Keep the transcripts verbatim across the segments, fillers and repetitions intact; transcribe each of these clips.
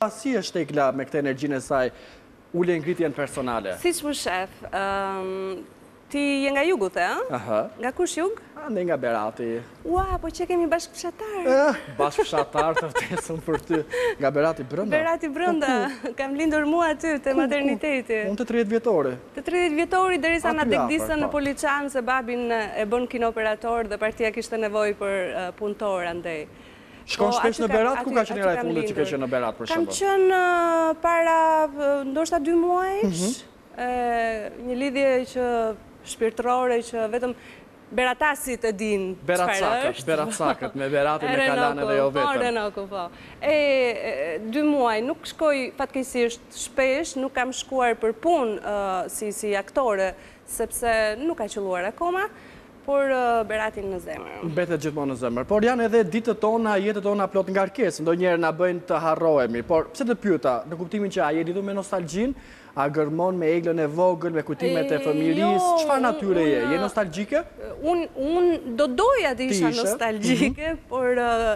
Si është Tekla me këtë energjinë e saj, ule ngritjen personale? Si që më shef, ti je nga jugu, the, nga kush jug? Ande nga Berati. Ua, po që kemi bashkëfshatar. Bashkëfshatar të vtesën për ty. Nga Berati brënda. Berati brënda. Kam lindur mua aty, të materniteti. Unë të tridhjetë vjetori. Të tridhjetë vjetori, derisa na degdisën në Poliçan, se babin e bën kinooperator dhe partia kishte nevojë për punëtor andej. Shkon shpesh në Berat, ku ka qenë raj fundit që ka qenë në Berat, për Kam shembull? qenë para, ndoshta dy muajsh, një lidhje që shpirtërore që vetëm Beratasit e din çfarë është. Beratsakët, me Beratin e Kalanën dhe jo vetëm. Po, Renoko, po. E, dy muaj, nuk shkoj fatkeqësisht shpesh, nuk kam shkuar për punë si aktore, sepse nuk ka qelluar akoma, por Beratin në zemër. Betet gjithmonë në zemër. Por janë edhe ditët tona, jetët tona plot ngarkesë, ndonjëherë na bëjnë të harrohemi. Por pse të pyeta, në kuptimin që a je lidhur me nostalgjinë, a gërmon me Eglën e vogël, me kujtimet e fëmirisë, çfarë natyre je? Je nostalgjike? Unë do doja të isha nostalgjike, por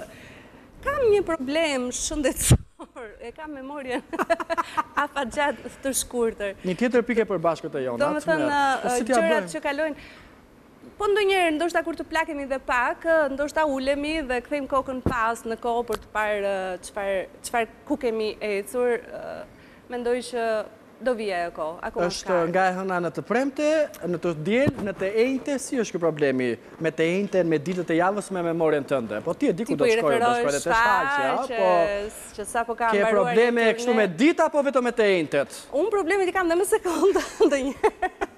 kam një problem shëndetësor, e kam memorien afatgjat të shkurtër. Një tjetër pikë për bashkët e jona. Do më thënë, gjërat që kalojnë, po ndonjëherë, ndoshta kur të plakemi dhe pak, ndoshta ulemi dhe kthejmë kokën pas në kohë për të parë çfarë ku kemi ecur, mendoj që do vija e kohë, akoma është nga e hëna në të premte, në të diel, në të enjte, si është kë problemi me të enjte, me ditët e javës me memorien tënde? Po ti e di ku do të shkojë, do shkojë të shfaqja, që sa po ka ke probleme kështu me ditë apo vetëm me të enjtet? Unë problemet i kam dhe me sekundë, ndë një.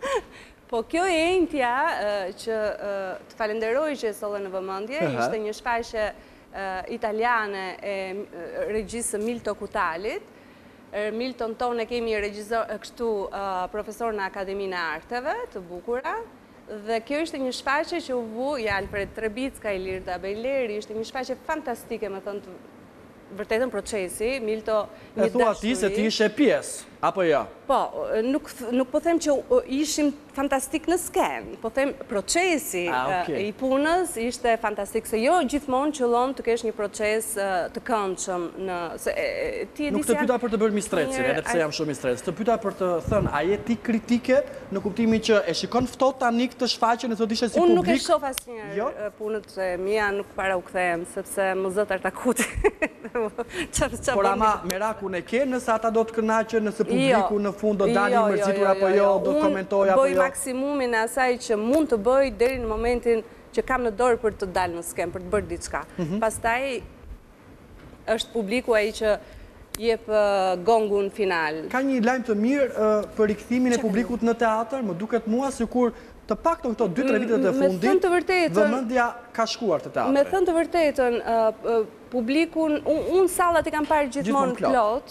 Po kjo e enjtja, që të falenderoj që e solle në vëmendje, ishte një shfaqje italiane e regjisë Milto Kutalit. Milton tonë e kemi kështu profesor në Akademinë e Arteve të bukura, dhe kjo ishte një shfaqje që u vu, i Alfred Trebicka, Ilirda Bejleri, ishte një shfaqje fantastike, me thënë të vërtetën procesi, Milto një dashuri. E thua ti se ti ishe pjesë, apo ja? Po, nuk po them që ishim fantastik në sken, po them procesi i punës ishte fantastik, se jo gjithmonë qëllon të kesh një proces të këndshëm në... Nuk të pyta për të bërë mistrecin, edhe pse jam shumë mistrec, të pyta për të thënë, a je ti kritike në kuptimin që e shikon ftohtë tani këtë shfaqjen e thotë ishe si publik? Unë nuk e shoh asnjëherë punët e mia, nuk para u kthehem, sepse më zot Artakuti. Por ama merakun e ke nëse ata do të kënaqen, nëse publiku në fund do dalin mërzitur apo jo, do të komentoj apo jo? Unë bëj maksimumin e asaj që mund të bëj deri në momentin që kam në dorë për të dalë në skem, për të bërë diçka. Pastaj është publiku ai që jep gongun final. Ka një lajm të mirë për rikthimin e publikut në teatr, më duket mua sikur të paktën këto dy tre vitet e fundit, vëmendja ka shkuar te teatri. Me thënë të vërtetën, publikun, unë sallat i kam parë gjithmonë plot.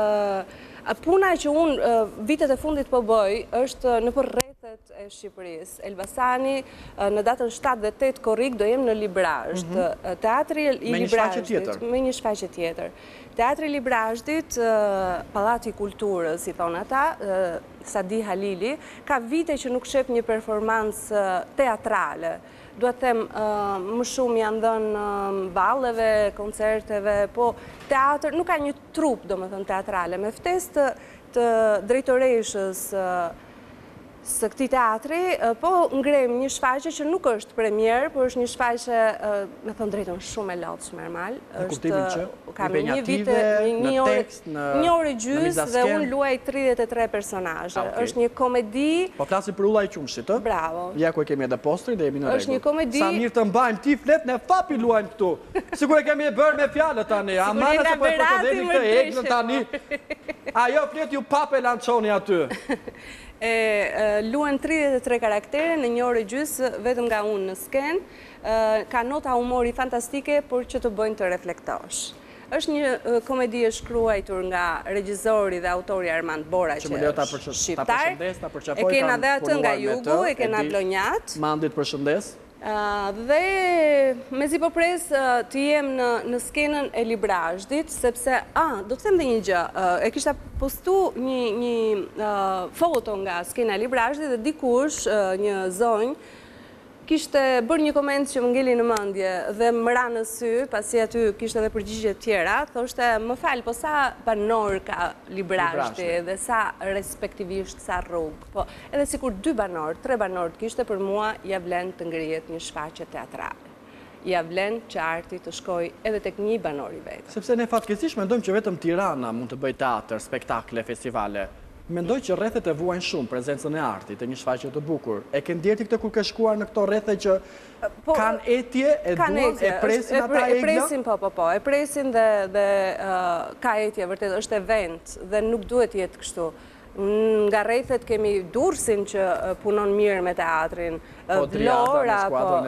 Puna që unë vitet e fundit po bëj është në për rrethet e Shqipërisë. Elbasani, në datën shtatë dhe tetë korrik do jem në Librazh. Teatri i Librazhdit. Me një shfaqje tjetër. Teatri i Librazhdit, Pallati i Kulturës, i thonë ata, Sadi Halili, ka vite që nuk shep një performancë teatrale. Duhet them, më shumë janë dhënë balleve, koncerteve, po teatr, nuk ka një trup, do më thënë, teatrale. Me ftesë të drejtoreshës së këtij teatri, po ngrem një shfaqje që nuk është premier, por është një shfaqje, me thënë drejtën, shumë e lodhshme normal. Në kuptimin që imaginative, në tekst, në një orë gjysmë dhe unë luaj tridhjetë e tre personazhe. Është një komedi. Po flasim për Ulla e Qumshit, ë? Bravo. Ja ku e kemi edhe postrin dhe jemi në rregull. Është një komedi. Sa mirë të mbajmë ti flet në fapi luajmë këtu. Sigur e kemi e bërë me fjalë tani. Amana se po e përkëdhemi këtë Eglën tani. Ajo flet ju pape lançoni aty. Luan tridhjetë e tre karaktere në një orë gjysmë vetëm nga unë në sken. Ka nota humori fantastike, por që të bëjnë të reflektosh. Është një komedi e shkruajtur nga regjizori dhe autori Armand Bora, që është shqiptar. E kena dhe atë nga jugu, e kena Blonjat. Mandit përshëndes. Dhe me zi po pres të jem në skenën e Librazhdit, sepse, a, do të them dhe një gjë, e kishta postu një foto nga skena e Librazhdit dhe dikush, një zonjë, kishte bërë një koment që më ngeli në mendje dhe më ra në sy, pasi aty kishte edhe përgjigje tjera, thoshte, më fal, po sa banor ka Librashti dhe sa respektivisht sa rrugë. Po, edhe sikur dy banor, tre banor të kishte, për mua ja vlen të ngrihet një shfaqje teatrale. Ja vlen që arti të shkoj edhe tek një banor i vetë. Sepse ne fatkeqësisht mendojmë që vetëm Tirana mund të bëjë teatr, spektakle, festivale. Mendoj që rrethet e vuajnë shumë prezencën e artit, e një shfaqje të bukur. E ke ndjeti këtë kur ke shkuar në këto rrethe që kanë etje, e duan, e presin ata egla? E presin, po, po, po, e presin dhe ka etje, vërtet, është event dhe nuk duhet jetë kështu. Nga rrethet kemi Durrësin që punon mirë me teatrin, Vlora,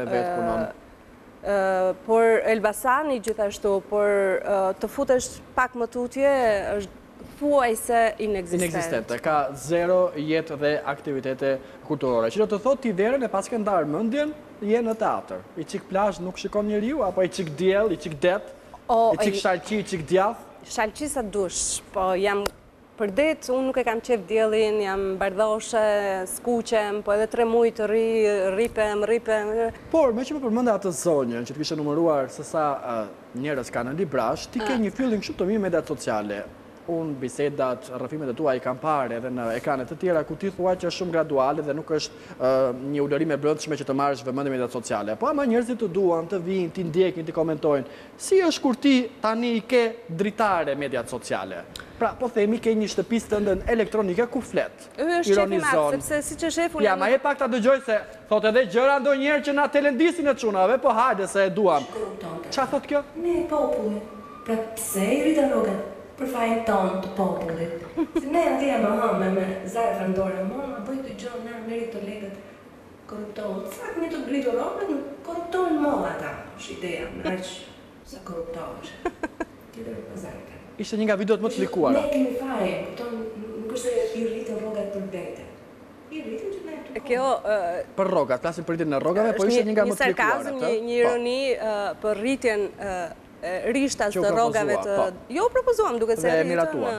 por Elbasani gjithashtu, por të futesh pak më tutje është thuaj se inexistent. Inexistent, ka zero jetë dhe aktivitete kulturore. Që do të thot t'i verën e pas ke ndarë mëndjen, je në teatr. I qik plazh nuk shikon njeriu, apo i qik diell, i qik det, i qik shalqi, i qik djath? Shalqi sa dush, po jam për det, unë nuk e kam qef diellin, jam bardhoshe, skuqem, po edhe tre mujë të ri, ripem, ripem. Por, me që më përmënda atë zonjën, që të kishe numëruar se sa njerëz ka në Librash, ti ke një feeling shumë të mirë me media sociale. Unë bisedat, rrëfimet e tua i kam parë edhe në ekranet të tjera, ku ti thua që është shumë graduale dhe nuk është një ullërim e brëndshme që të marrësh vëmendje me mediat sociale. Po ama njerëzit të duan, të vinë, ti ndjekin, ti komentojnë. Si është kur ti tani i ke dritare mediat sociale? Pra, po themi ke një shtëpis të ndën elektronike ku flet, ironizon. Sepse si që shefu... Ja, ma e pak ta dëgjoj se thot edhe gjëra ndo njerë që na telendisin e qunave, po hajde se e duam. Qa thot kjo? Ne populli. Pra, pse i rritë rrugën? Për fajnë tonë të popullit. Si ne në dhja më hame me zarë fëndore, më më bëjt të gjonë në meri të legët korruptohet. Fakt një të gritë rrugët, korruptohen më ata, është ideja, në aqë sa korruptohesh. Tjetër për zarë. Ishte një nga videot më të likuara. Ne kemi fajnë, këton nuk është i rritë rrugët për vete. I rritë që ne të kohë. Kjo... Për rrogat, plasim për rritin në rrogave, po ishte një nga më të likuara. Një sarkazm, një ironi për rritjen rishtas të rrogave të... Jo, propozuam, duke se rritën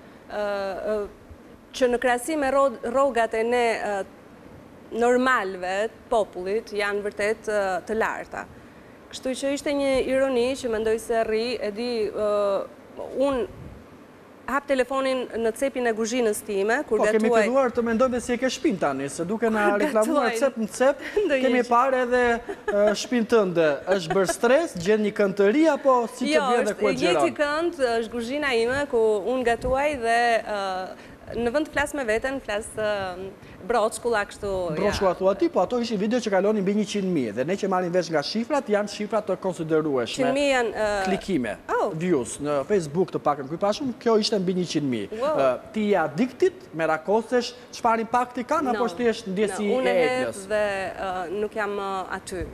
që në krahasim me rrogat e ne normalve të popullit janë vërtet të larta. Kështu që ishte një ironi që mendoj se rri, e di, unë hap telefonin në cepin e kuzhinës time, kur gatuaj... Po, kemi filluar të mendojmë se e ke shpinë tani, se duke na reklamuar cep në cep, kemi parë edhe shpinë tënde. Është bërë stres, gjenë një këntëri, apo si të bje dhe ku e gjeron? Jo, është njëti kënd, është kuzhina ime, ku unë gatuaj dhe në vend të flasë me veten, flasë broçkulla kështu... Broçkulla thua ti, po ato ishin video që kalonin mbi njëqind mijë, dhe ne që marrin vesh nga shifrat, janë shifrat të konsiderueshme. Klikime, views, në Facebook të pakën kuj pashum, kjo ishte mbi njëqind mijë. Ti je addiktit, me rakosesh, çfarë impakti kanë, apo është thjesht ndjesi e Unë e eglës? hedh dhe nuk jam aty.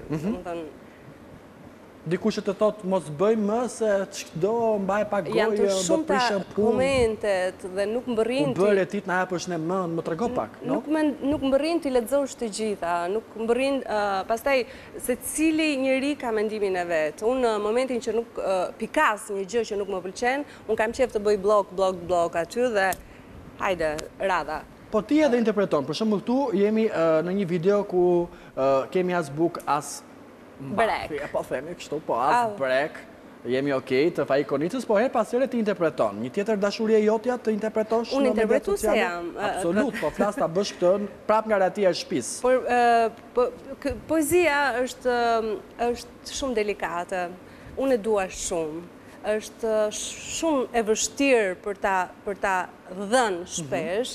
Dikush që të thotë mos bëjmë më se çdo mbaj pa gojë, janë të do shumë ta prishëm punë. komentet dhe nuk më rrin U bëre ti të na japësh ne mend, më trego pak, no? Nuk më rrin të lexosh të gjitha, nuk më rrin, pastaj secili njeri ka mendimin e vet. Unë në momentin që nuk pikas një gjë që nuk më pëlqen, unë kam qejf të bëj blog, blog, blog aty dhe hajde, radha. Po ti edhe interpreton, për shembull këtu jemi në një video ku kemi as buk as brek. Po themi kështu, po as brek. Jemi okej të faikonicës, po her pas here ti interpreton. Një tjetër dashuri e jotja të interpretosh në media sociale? Unë interpretuese jam. Absolut, po flas ta bësh këtë prap nga ratia e shtëpisë. Por poezia është shumë delikate. Unë e dua shumë. Është shumë e vështirë për ta dhënë shpesh.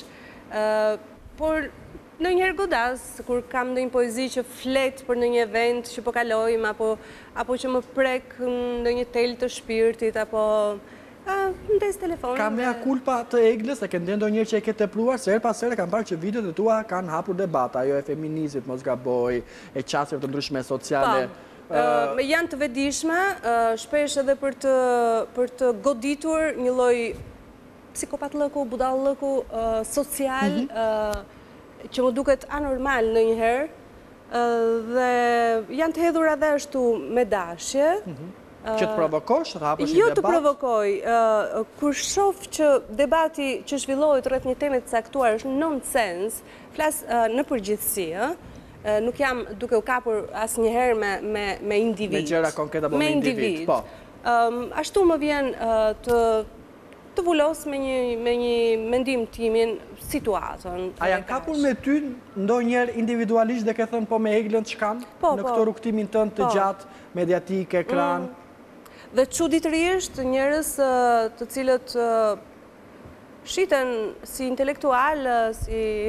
Por në njërë godas, kur kam në një poezi që flet për në një event që po kalojmë, apo që më prek në një tel të shpirtit, apo në des telefonin. Ka mea kulpa të eglës, e ke ndendo njërë që e ke tepluar, se her pas here kam parë që videot e tua kanë hapur debata, ajo e feminizit, mos gaboj, e qasjeve të ndryshme sociale. Janë të vedishme, shpesh edhe për të goditur një lloj psikopat lëku, budal lëku, social, që më duket anormal në njëherë, dhe janë të hedhur edhe ashtu me dashje. Që të provokosh, të hapësh një debat? Jo të provokoj. Kur shoh që debati që zhvillohet rreth një teme të caktuar është nonsens, flas në përgjithësi, nuk jam duke u kapur asnjëherë me, me, me individ. Me gjëra konkreta, po me individ. Po. Um, ashtu më vjen uh, të, të vullos me një, me një mendim timin situatën. A janë kapur me ty ndonjëherë individualisht dhe ke thënë po me Eglën ç'kam po, në po, këtë rrugtimin tënd të po. gjatë, mediatik, ekran? Mm. Dhe çuditërisht njerëz uh, të cilët uh, shiten si intelektual, uh, si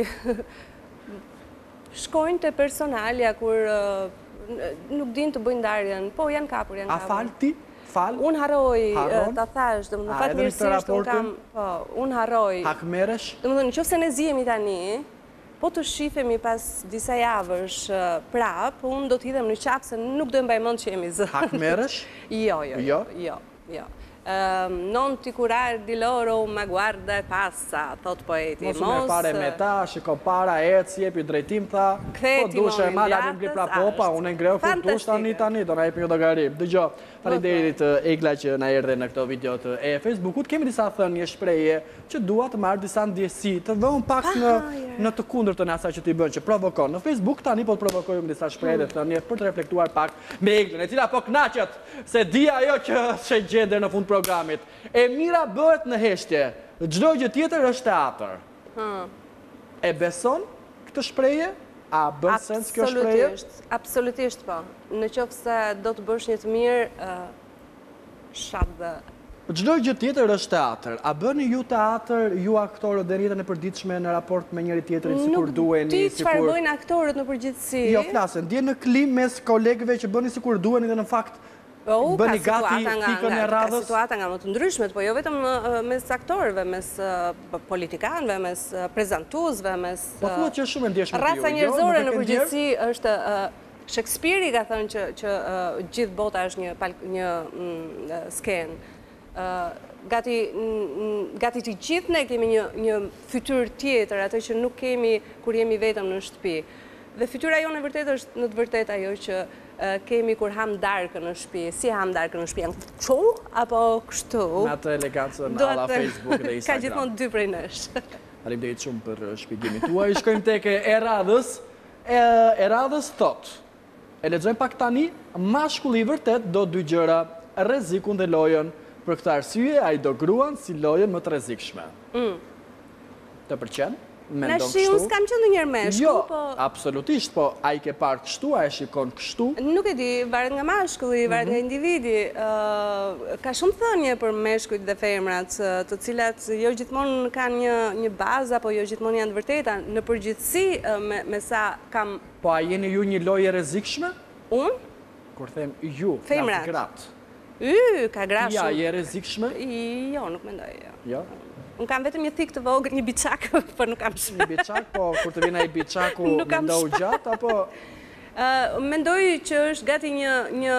shkojnë te personalja kur uh, nuk din të bëjnë ndarjen, po janë kapur, janë kapur. A fal ti? Fal? Unë harroj ta thash, domethënë fatmirësisht unë kam, po, unë harroj. Hak merresh? Domethënë nëse ne zihemi tani, po të shifemi pas disa javësh prap, unë do t'hidhem në qafë se nuk do mbaj mend që jemi zë. Hak merresh? Jo, jo, jo, jo, jo. Non ti curar di loro ma guarda e passa, thot poeti. Mos më pare me ta, shiko para, ec, jepi drejtim, tha, po dushe, ma lalim ngri pra popa, unë ngreu kur dush tani tani, do na jepi një dogarim. Dëgjo, faleminderit Egla që na erdhe në këto video të e Facebookut. Kemi disa thënie shprehje që dua të marr disa ndjesi, të vëmë pak në në të kundërtën e asaj që ti bën, që provokon. Në Facebook tani po të provokojmë disa shprehje dhe thënie për të reflektuar pak me Eglën, e cila po kënaqet se di ajo që se gjende në fund programit. E mira bëhet në heshtje, çdo gjë tjetër është teatr. E beson këtë shprehje? A bën sens kjo shprehje? Absolutisht po. Në qoftë se do të bësh një të mirë, shat dhe... Çdo gjë tjetër është teatr. A bëni ju teatr, ju aktorët dhe rritën e përditshme në raport me njëri tjetrin, sikur duheni, sikur... Nuk di çfarë bëjnë aktorët në përgjithësi. Jo, flasën, ndjen në klim mes kolegëve që bëni sikur duheni dhe në fakt bëni gati pikën e radhës. Ka situata nga më të ndryshmet, po jo vetëm mes aktorëve, mes politikanëve, mes prezantuesve, mes... Po thua që është shumë e ndjeshme. Raca njerëzore në përgjithësi është... Shakespeare ka thënë që, që uh, gjithë bota është një, një mm, skenë. Uh, gati, mm, gati të gjithë ne kemi një, një fytyrë tjetër, atë që nuk kemi kur jemi vetëm në shtëpi. Dhe fytyra jonë e vërtet është në të vërtet ajo që uh, kemi kur ham darkën në shtëpi. Si ham darkën në shtëpi? Janë kështu apo kështu? Me atë elegancën alla Facebook dhe Instagram. Ka gjithmonë dy prej nesh. Faleminderit shumë për shpjegimin tuaj. Shkojmë tek e radhës. E, e radhës thotë. E lexojmë pak tani, mashkulli i vërtet do dy gjëra, rrezikun dhe lojën. Për këtë arsye, ai do gruan si lojën më të rrezikshme. Mm. Të pëlqen? Mendon kështu? Nashi, unë s'kam qenë ndonjëherë meshkull, jo, po... absolutisht, po ai ke parë kështu, a e shikon kështu? Nuk e di, varet nga mashkulli, varet nga individi. Uh, ka shumë thënie për meshkujt dhe femrat, të cilat jo gjithmonë kanë një, një bazë, apo jo gjithmonë janë të vërteta. Në përgjithësi, uh, me, me sa kam... Po a jeni ju një lojë e rrezikshme? Unë? Kur them ju, femrat. Gratë. Y, ka gra shumë. Ja, je rrezikshme? Jo, nuk mendoj, jo. Jo? Unë kam vetëm një thik të vogël, një biçak, po nuk kam shumë. Një biçak, po kur të vjen ai biçaku mendoj gjatë, apo... Uh, mendoj që është gati një... një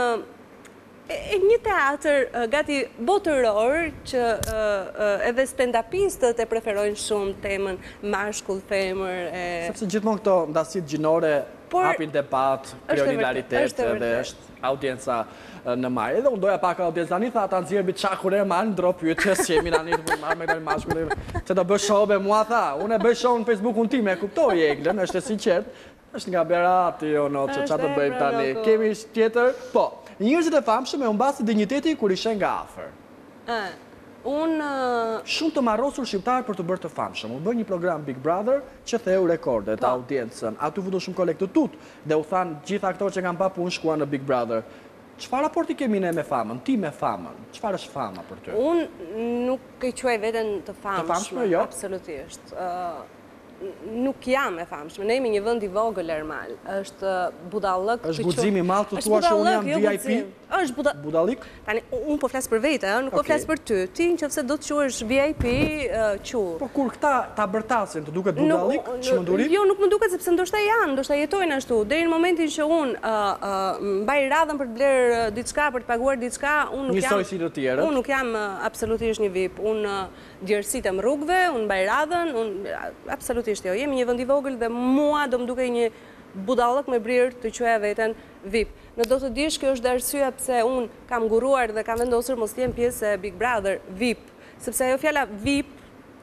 e një teatr gati botëror që uh, uh, edhe stand-upistët e preferojnë shumë temën mashkull, femër. E... Sepse gjithmonë këto ndasit gjinore Por, hapin debat, krijon hilaritet dhe është audienca në marrë. Edhe unë doja pak audiencë tani, tha ta nxjerr biçakun e marr ndro pyetje si jemi tani të marr me dal mashkull. Se do bësh show me mua tha. Unë e bëj show në Facebook-un tim, e kuptoj Eglën, është e sinqert. Është nga Berati o no, që çfarë të bëjmë tani? Kemi tjetër? Po. Njerëzit e famshëm e humbasi dinjiteti kur ishin nga afër. Ë, unë shumë të marrosur shqiptar për të bërë të famshëm. U bë një program Big Brother që theu rekordet, audiencën. Aty futu shumë kolekt të tut dhe u than gjithë aktorët që kanë pa punë shkuan në Big Brother. Çfarë raporti kemi ne me famën? Ti me famën? Çfarë është fama për ty? Unë nuk e quaj veten të famshme. Të famshme, jo? Absolutisht. Ë nuk jam e famshme. Ne jemi një vend i vogël Ermal. Është budallëk. Është guximi i madh të thua se unë jam V I P. Është budallik? Tani unë po flas për vete, nuk po flas për ty. Ti nëse do të quhesh V I P, qu. Po kur këta ta bërtasin, të duket budallik, çmenduri? Jo, nuk më duket sepse ndoshta janë, ndoshta jetojnë ashtu. Deri në momentin që unë mbaj radhën për të blerë diçka, për të paguar diçka, unë nuk jam. Njësoj si të tjerët. Unë nuk jam absolutisht një V I P. Unë djersitem rrugëve, unë mbaj radhën, unë absolutisht jo. Jemi një vend i vogël dhe mua do më duke një budallëk me brirë të quaja veten V I P. Në do të dish kjo është arsyeja pse unë kam nguruar dhe kam vendosur mos të jem pjesë e Big Brother V I P, sepse ajo fjala V I P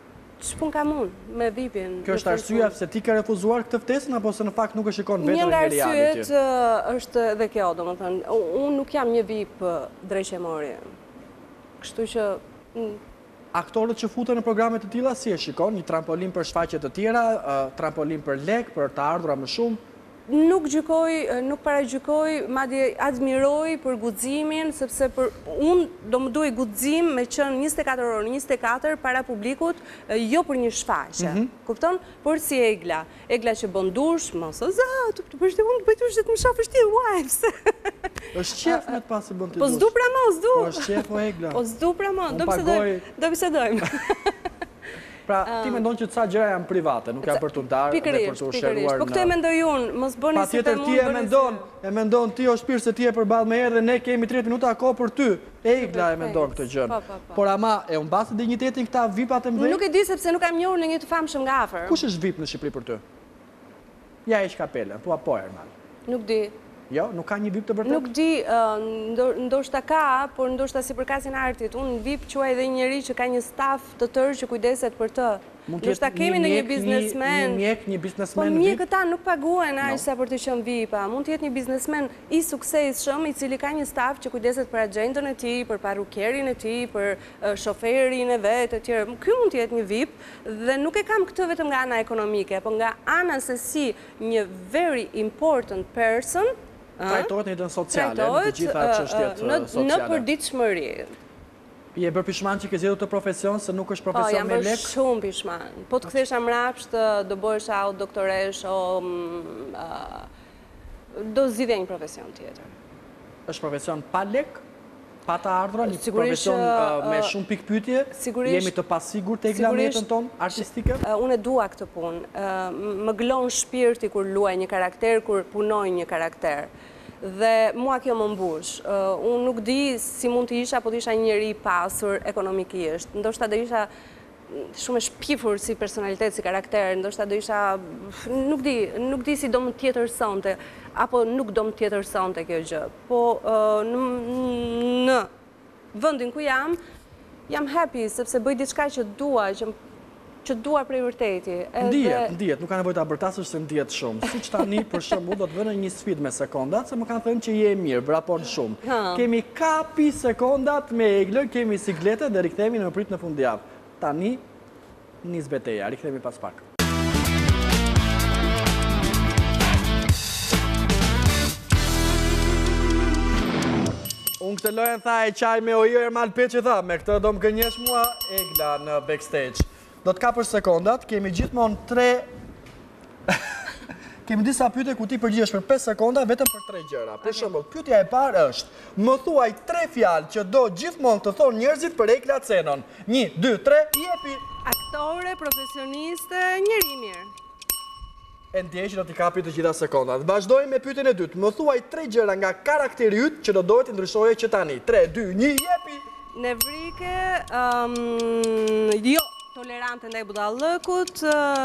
Ç'pun kam unë me vipin? Kjo është arsyeja pse ti ke refuzuar këtë ftesën apo se në fakt nuk e shikon vetëm Një nga në reality? arsyet është edhe kjo, domethënë, unë nuk jam një vip drejqemori. Kështu që aktorët që futen në programe të tilla si e shikon, një trampolin për shfaqje të tjera, trampolin për lek, për të ardhura më shumë? Nuk gjykoj, nuk paragjykoj, madje admiroj për guximin, sepse për unë do më duaj guxim me qenë njëzet e katër orë, njëzet e katër para publikut, jo për një shfaqje. Kupton? Por si Egla, Egla që bën dush, mos o zot, për shembull unë bëj dush dhe të më shofësh ti wives. Është qef me të pasi bën ti dush. Po s'du pra mo, s'du. Po është qef o Egla. Po s'du pra mo, do bisedojmë. Do bisedojmë. Pra, ti mendon që ca gjëra janë private, nuk janë për të ndarë dhe për të shëruar në... Po këtë e mendoj unë, mos bëni si të mund... ti e mendon, e mendon ti o shpirë se ti e përballë me erë dhe ne kemi tridhjetë minuta kohë për ty. Egla e mendon këtë gjën. Por ama, e umbasi dinjitetin këta vipat e mdhej? Nuk e di sepse nuk kam njohur në një të famshëm nga afër. Kush është vip në Shqipëri për ty? Ja ish kapelen, po apo Ermal. Nuk di. Jo, nuk ka një vip të vërtet? Nuk di, ndoshta ka, por ndoshta si për kasin artit. Unë vip quaj edhe një njeri që ka një staf të tërë që kujdeset për të. Ndoshta kemi në një biznesmen. Një mjek, një biznesmen Po vip? mjekët ta nuk paguen aq sa për të qenë vipa. Mund të jetë një biznesmen i suksesshëm, i cili ka një staf që kujdeset për agjendën e tij, për parukierin e tij, për shoferin e vet e tjerë. Ky mund të jetë një vip dhe nuk e kam këtë vetëm nga ana ekonomike, por nga ana se si një very important person trajtohet në jetën sociale, në të gjitha çështjet sociale. Në përditshmëri. Je bërë pishman që ke zgjedhur të profesion se nuk është Po, profesion jam me bërë lek? shumë pishman. Po të kthesha mrapsht, do bëhesha o doktoresh, o do zgjidhja një profesion tjetër. Është profesion pa lek? Pa të ardhura, një Sigurisht, profesion me shumë pikë pyetje? sigurisht- Jemi të pasigur të Egla në jetën tonë artistike? Unë e dua këtë punë. Më gëlon shpirti kur luaj një karakter, kur punoj një karakter. Dhe mua kjo më mbush. Unë nuk di si mund të isha, po të isha një njeri i pasur ekonomikisht. Ndoshta do isha shumë e shpifur si personalitet, si karakter, ndoshta do isha, nuk di, nuk di si do më tjetërsonte, apo nuk do më tjetërsonte kjo gjë. Po në vendin ku jam, jam happy, sepse bëj diçka që dua, që që dua prej vërteti. Ndihet, ndihet, nuk ka nevojë ta bërtasësh se ndihet shumë. Siç tani për shembull do të vënë një sfidë me sekondat, se më kanë thënë që je mirë, vrapon shumë. Kemi kapi sekondat me Eglën, kemi sikletë dhe rikthehemi në prit në fundjavë. Tani nis betejë, rikthehemi pas pak. Unë këtë lojën tha e qaj me ojë Ermal Peçi tha, me këtë do më gënjesh mua Egla në backstage. Do të kapësh sekondat, kemi gjithmonë tre... Kemi disa pyetje ku ti përgjigjesh për pesë sekonda vetëm për tre gjëra. Për shembull, pyetja e parë është: më thuaj tre fjalë që do gjithmonë të thonë njerëzit për Egla Cenon. Një, dy, tre, jepi. Aktore, profesioniste, njeri i mirë. E ndjej që do t'i kapi të gjitha sekondat. Vazhdojmë me pyetjen e dytë. Më thuaj tre gjëra nga karakteri yt që do dohet të ndryshoje që tani. tre, dy, një, jepi. Nevrike, jo tolerante ndaj budallëkut.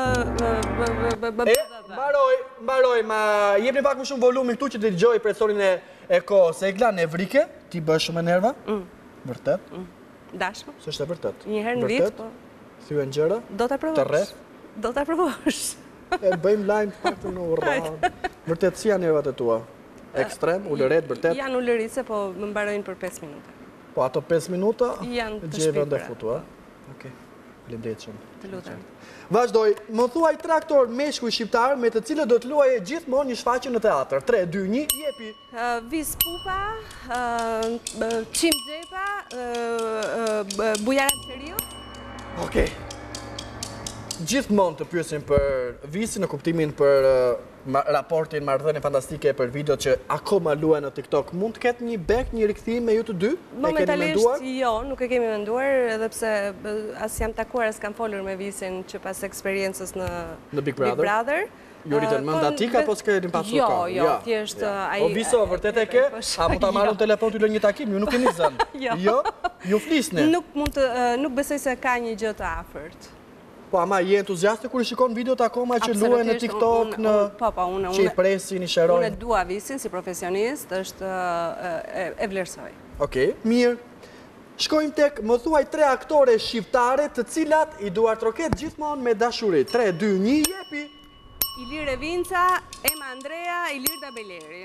Mbaroj, mbaroj, ma jepni pak më shumë volumin këtu që të dëgjoj profesorin e kohës. Egla, nevrike, ti bësh shumë nerva? Vërtet? Dashme. S'është e vërtet? Një herë në vit, po. Thyen gjëra? Do ta provosh. Të rreth? Do ta provosh. E bëjmë lajm të paktën në urrë. Vërtet si janë nervat e tua? Ekstrem, ulëret, vërtet? Janë ulëritse, po më mbarojnë për pesë minuta. Po ato pesë minuta? Janë të gjeve shpifura. ndë futu, a? Okej. Faleminderit shumë. Të lutem. Vazhdoj, më thuaj tre aktor meshkuj shqiptar me të cilët do të luaje gjithmonë një shfaqje në teatr. tre, dy, një, jepi. Vis Pupa, Çim Xhepa, Bujara Seriu. Okej. Gjithmonë të pyesin për Visin në kuptimin për raportin marrëdhënie fantastike për video që akoma luajnë në TikTok. Mund të ketë një back, një rikthim me ju të dy? Momentalisht jo, nuk e kemi menduar, edhe pse as jam takuar, as kam folur me Visin që pas eksperiencës në Në Big Brother. Ju rritën mend atik apo s'ke rin pasur Jo, kohë? jo, thjesht ai. O Viso, vërtet e ke? A mund ta marrëm telefon ty lë një takim? Ju nuk keni zënë. Jo. Ju flisni. Nuk mund të nuk besoj se ka një gjë të afërt. Po ama je entuziaste kur i shikon videot akoma që luajnë në TikTok, në Po, po, unë që i presin, i sherojnë? Unë dua Visin si profesionist, është e vlerësoj. Okej, mirë. Shkojmë tek më thuaj tre aktore shqiptare të cilat i duart roket gjithmonë me dashuri. tre, dy, një, jepi! Ilir Evinca, Ema Andrea, Ilirda Beleri.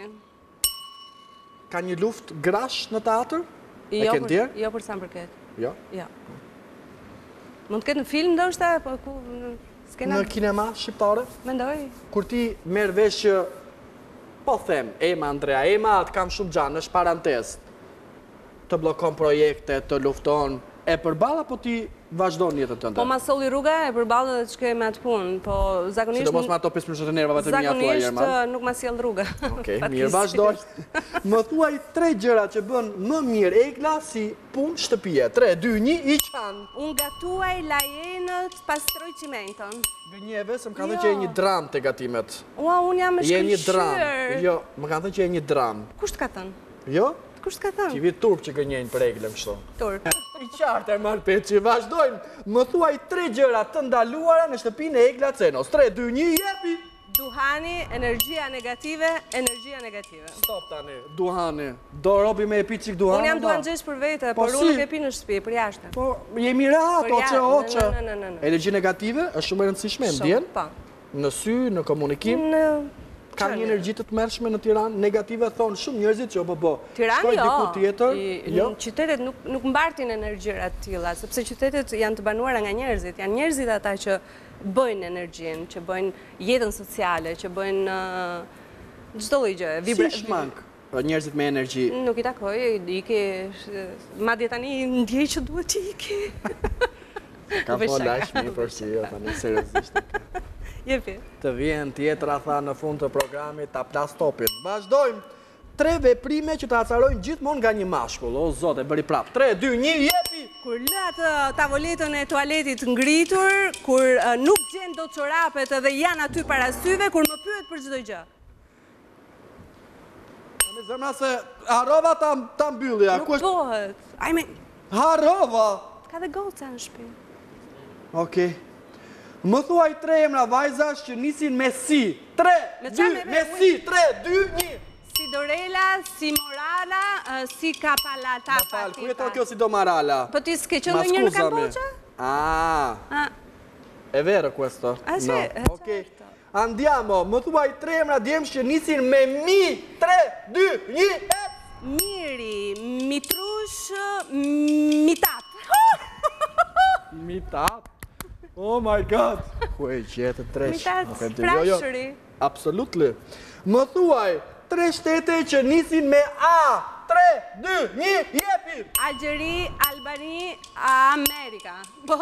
Ka një luft grash në teatr? E Jo kënë për, tjerë? jo për sa më përket. Jo. Jo. Mund të ketë në film ndoshta, po ku në skena? Në kinema shqiptare? Mendoj. Kur ti merr vesh që, po them, Ema Andrea, Ema atë kam shumë gjanë, është parantez. Të blokon projekte, të lufton, e përball apo ti vazhdon jetën tënde? Po ma solli rruga e përballë dhe të shkoj me atë punë, po zakonisht... Sidomos me ato pesë minuta të nervave të mia thua Jerman. Zakonisht nuk ma sjell rruga. Okej, mirë, vazhdoj. Më thuaj tre gjëra që bën më mirë Egla si punë shtëpie. tre, dy, një, i qanë. Unë gatuaj lajenët, pastroj cimenton. Gënjeve, se më kanë thënë që e një dram të gatimet. Ua, unë jam e Je një dram. shkëlqyer. Jo, më kanë thënë që e një dram. Kusht ka thënë? Jo? Kusht ka thënë? Që vit turp që gënjejnë për Eglën kështu. Turp. I qartë, Erman Peçi, vazhdojmë. Më thuaj tre gjëra të ndaluara në shtëpinë e Egla Cenos. tre, dy, një, jepi! Duhani, energjia negative, energjia negative. Stop tani, duhani. Do robi me e pi qik duhani? Unë jam duhan gjesh për vete, por unë nuk e pi në shtëpi, për jashtë. Po, jemi rahat, Për oqe, jashtë, oqe. në, në, në, në. Energji negative është shumë e rëndësishme, Shumë, ndjen? po. Në sy, në komunikim. Në Ka një energji të tmerrshme në Tiranë, negative thonë shumë njerëzit që po po. Tirani shkoj jo, diku tjetër, I- jo. në qytetet nuk, nuk mbartin energjira të tilla, sepse qytetet janë të banuara nga njerëzit, janë njerëzit ata që bëjnë energjin, që bëjnë jetën sociale, që bëjnë uh, çdo lloj gjë, Si vibra. shmank njerëzit me energji? Nuk i takoj, i ke madje tani ndjej që duhet që i ke. Kam Bëj po shaka. lajsh mi për si, jo, tani seriozisht. Jepi. Të vjen tjetra, tha në fund të programit, ta plas topin. Vazhdojmë. Tre veprime që të acarojnë gjithmonë nga një mashkull. O, zot, e bëri prap. tre, dy, një, jepi! Kur lë atë tavoletën e tualetit ngritur, kur uh, nuk gjen do çorapet edhe janë aty para syve, kur më pyet për çdo gjë. Me zemra se harova ta, ta mbyllja. Nuk Ku është? bëhet. Ajme, Harova! ka dhe goca në shtëpi. Okej. Më thuaj tre emra vajzash që nisin me si. tre, Me dy, qa me- me si. tre, dy, një. Si Dorela, si Morala, uh, si Kapalata. Ma falë, ku jeton kjo si do marala? Po ti s'ke qenë Ma ndonjëherë në scusami. Kambodja? Ah, Ah, è vero questo? Ah, sì, No. eh, Ok. certo. Andiamo, më thuaj tre emra djemsh që nisin me mi. tre, dy, një, ep! Miri, Mitrush, Mitat. Mitat. Oh my god. Ku e gjetë tresh? Mitat, Nuk e di, jo, jo. Prashëri. Absolutely. Më thuaj tre shtete që nisin me A. tre, dy, një, jepi! Algjeri, Albani, Amerika. Po,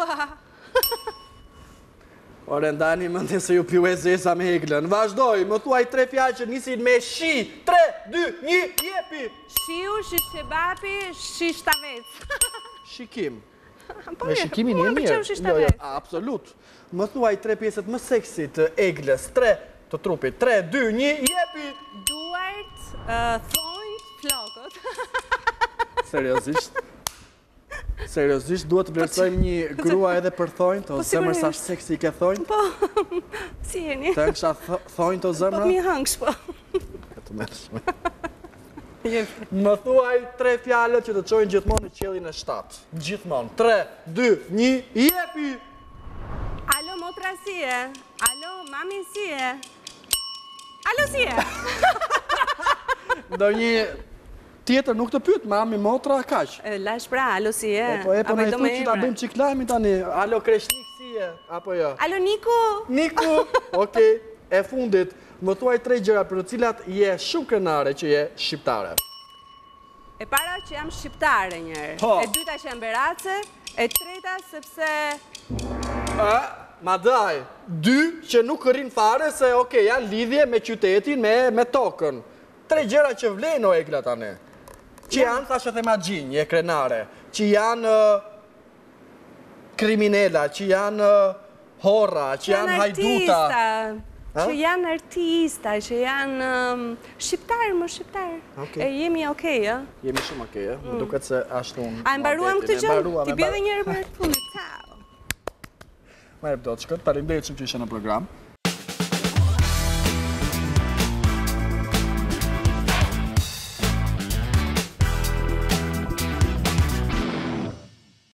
Ore, ndani mëndin se ju pju e zesa me Eglën. Vazhdoj, më thuaj tre fjalë që nisin me shi. tre, dy, një, jepi! Shiu, Shishebapi, Shishtavec. Shikim. Po, Me jo, shikimin mua e më mirë. pëlqeu Jo, jo, Shishtavec. absolut. Më thuaj tre pjesët më seksi të Eglës. tre të trupit. tre, dy, një, jepi! Duart, uh, thonjt, flokët. Seriozisht? Seriozisht, duhet të vlerësojmë një grua edhe për thonjt, o Po, zemër sa sigurisht. seksi ke thonjt? Po, si jeni? Të nësha thonjt o Po, zemra? mi hëngsh, po. Të mërshme. Jepi. Më thuaj tre fjalët që të çojnë gjithmonë në qiellin e shtatë. Gjithmonë. tre, dy, një, jepi! Alo, motra si e? Alo, mami si e? Alo, si e? Ndonjë tjetër nuk të pyet, mami, motra, kaq. E, Lash pra, alo, si e? Po e po Apo na i do thuj me që ta emra? bëjmë çik lajmin tani. Alo, kreshnik si e? Apo jo? Alo, Niku? Niku, okej, e fundit, më thuaj tre gjëra për të cilat je shumë krenare që je shqiptare. E para që jam shqiptare njërë. Po. E dyta që jam berace. E treta sepse... A, ma daj, dy që nuk rrin fare se, okej, janë lidhje me qytetin, me, me tokën. Tre gjëra që vlen o Egla tani. Që janë, thashë the ma gjinj, je krenare. Që janë uh, kriminela, që janë uh, horra, që janë hajduta. artista, Ha? që janë artista, që janë um, shqiptarë, më shqiptarë. Okej. E jemi okej, ë? Jemi shumë okej, okay, më duket se ashtu unë. A e mbaruam këtë gjë? Mbaruam, Ti e bje dhe mbaruam. njërë për të fundit. Ciao. Ma e pëdo të shkët, parimderit shumë që ishe në program.